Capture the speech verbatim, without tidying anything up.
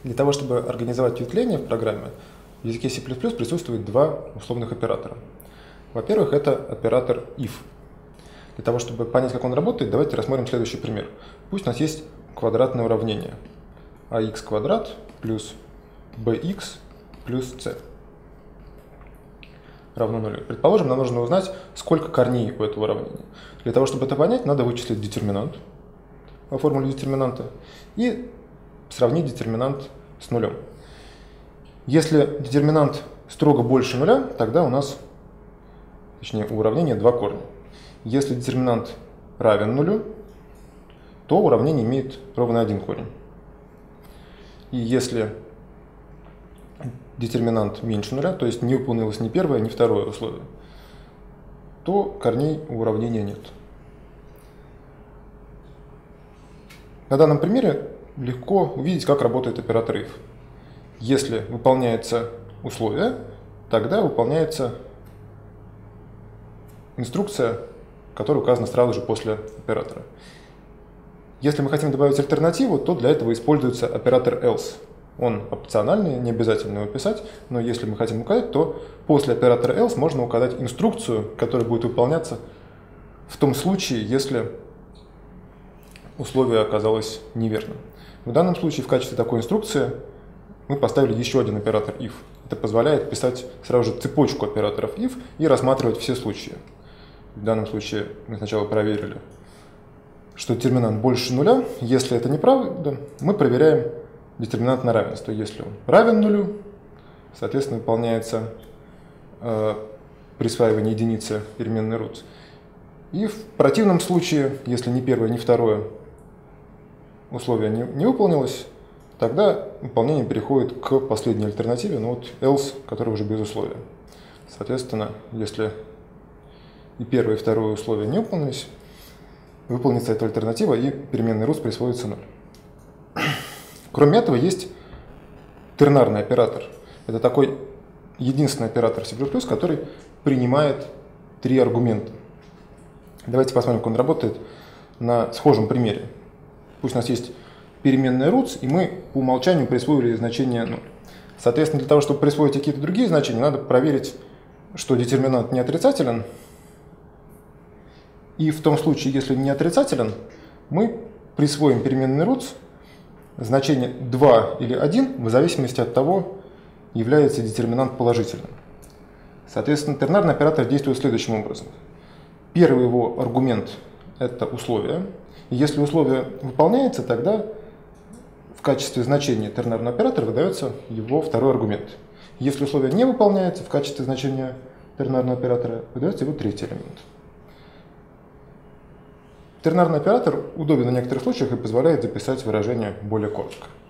Для того, чтобы организовать ветвление в программе, в языке C++ присутствует два условных оператора. Во-первых, это оператор if. Для того, чтобы понять, как он работает, давайте рассмотрим следующий пример. Пусть у нас есть квадратное уравнение ax квадрат плюс bx плюс c равно нулю. Предположим, нам нужно узнать, сколько корней у этого уравнения. Для того, чтобы это понять, надо вычислить детерминант по формуле детерминанта и сравнить детерминант с нулем. Если детерминант строго больше нуля, тогда у нас, точнее, у уравнения два корня. Если детерминант равен нулю, то уравнение имеет ровно один корень. И если детерминант меньше нуля, то есть не выполнилось ни первое, ни второе условие, то корней у уравнения нет. На данном примере легко увидеть, как работает оператор if. Если выполняется условие, тогда выполняется инструкция, которая указана сразу же после оператора. Если мы хотим добавить альтернативу, то для этого используется оператор else. Он опциональный, не обязательно его писать, но если мы хотим указать, то после оператора else можно указать инструкцию, которая будет выполняться в том случае, если условие оказалось неверным. В данном случае в качестве такой инструкции мы поставили еще один оператор if. Это позволяет писать сразу же цепочку операторов if и рассматривать все случаи. В данном случае мы сначала проверили, что детерминант больше нуля. Если это неправда, мы проверяем детерминант на равенство. Если он равен нулю, соответственно, выполняется э, присваивание единицы переменной root. И в противном случае, если ни первое, ни второе условие не, не выполнилось, тогда выполнение переходит к последней альтернативе, ну вот else, который уже без условия. Соответственно, если и первое, и второе условие не выполнились, выполнится эта альтернатива, и переменный root присвоится ноль. Кроме этого, есть тернарный оператор. Это такой единственный оператор C++, который принимает три аргумента. Давайте посмотрим, как он работает на схожем примере. Пусть у нас есть переменная roots, и мы по умолчанию присвоили значение ноль. Соответственно, для того, чтобы присвоить какие-то другие значения, надо проверить, что детерминант не отрицателен. И в том случае, если не отрицателен, мы присвоим переменной roots значение два или один в зависимости от того, является детерминант положительным. Соответственно, тернарный оператор действует следующим образом. Первый его аргумент – это условие. И если условие выполняется, тогда в качестве значения тернарного оператора выдается его второй аргумент. Если условие не выполняется, в качестве значения тернарного оператора выдается его третий элемент. Тернарный оператор удобен в некоторых случаях и позволяет записать выражение более коротко.